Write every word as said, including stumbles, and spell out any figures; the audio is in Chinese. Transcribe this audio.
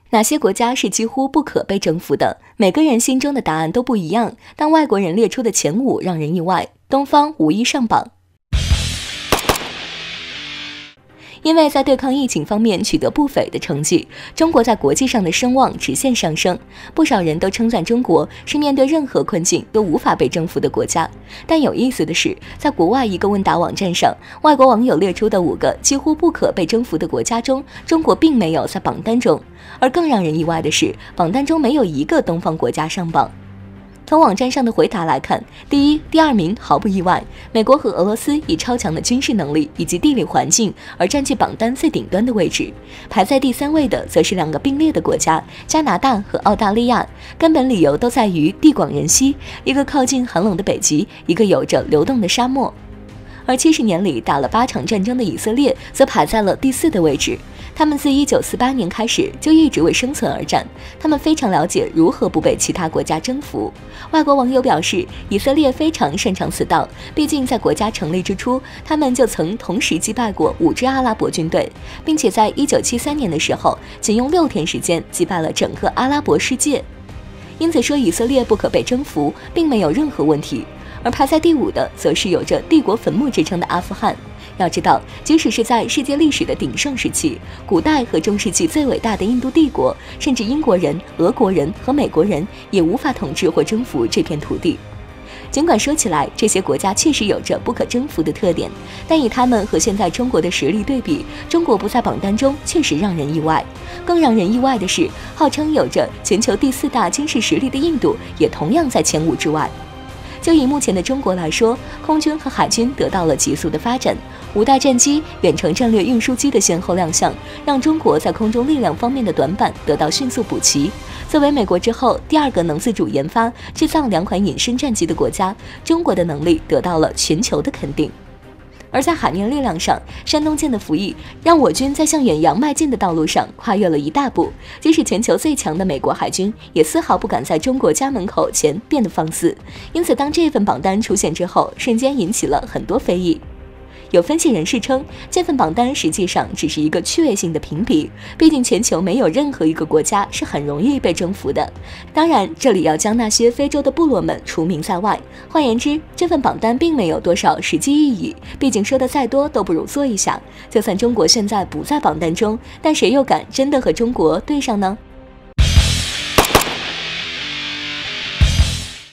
哪些国家是几乎不可被征服的？每个人心中的答案都不一样，但外国人列出的前五让人意外，东方无一上榜。因为在对抗疫情方面取得不菲的成绩，中国在国际上的声望直线上升。不少人都称赞中国是面对任何困境都无法被征服的国家。但有意思的是，在国外一个问答网站上，外国网友列出的五个几乎不可被征服的国家中，中国并没有在榜单中。而更让人意外的是，榜单中没有一个东方国家上榜。从网站上的回答来看，第一、第二名毫不意外，美国和俄罗斯以超强的军事能力以及地理环境而占据榜单最顶端的位置。排在第三位的则是两个并列的国家，加拿大和澳大利亚，根本理由都在于地广人稀，一个靠近寒冷的北极，一个有着流动的沙漠。而七十年里打了八场战争的以色列则排在了第四的位置。他们自一九四八年开始就一直为生存而战，他们非常了解如何不被其他国家征服。外国网友表示，以色列非常擅长此道，毕竟在国家成立之初，他们就曾同时击败过五支阿拉伯军队，并且在一九七三年的时候，仅用六天时间击败了整个阿拉伯世界。因此说以色列不可被征服，并没有任何问题。而排在第五的，则是有着帝国坟墓之称的阿富汗。要知道，即使是在世界历史的鼎盛时期，古代和中世纪最伟大的印度帝国，甚至英国人、俄国人和美国人也无法统治或征服这片土地。尽管说起来，这些国家确实有着不可征服的特点，但以他们和现在中国的实力对比，中国不在榜单中确实让人意外。更让人意外的是，号称有着全球第四大军事实力的印度，也同样在前五之外。就以目前的中国来说，空军和海军得到了急速的发展，五代战机、远程战略运输机的先后亮相，让中国在空中力量方面的短板得到迅速补齐。作为美国之后第二个能自主研发、制造两款隐身战机的国家，中国的能力得到了全球的肯定。而在海面力量上，山东舰的服役让我军在向远洋迈进的道路上跨越了一大步。即使全球最强的美国海军，也丝毫不敢在中国家门口前变得放肆。因此，当这份榜单出现之后，瞬间引起了很多非议。有分析人士称，这份榜单实际上只是一个趣味性的评比，毕竟全球没有任何一个国家是很容易被征服的。当然，这里要将那些非洲的部落们除名在外。换言之，这份榜单并没有多少实际意义，毕竟说的再多都不如做一下。就算中国现在不在榜单中，但谁又敢真的和中国对上呢？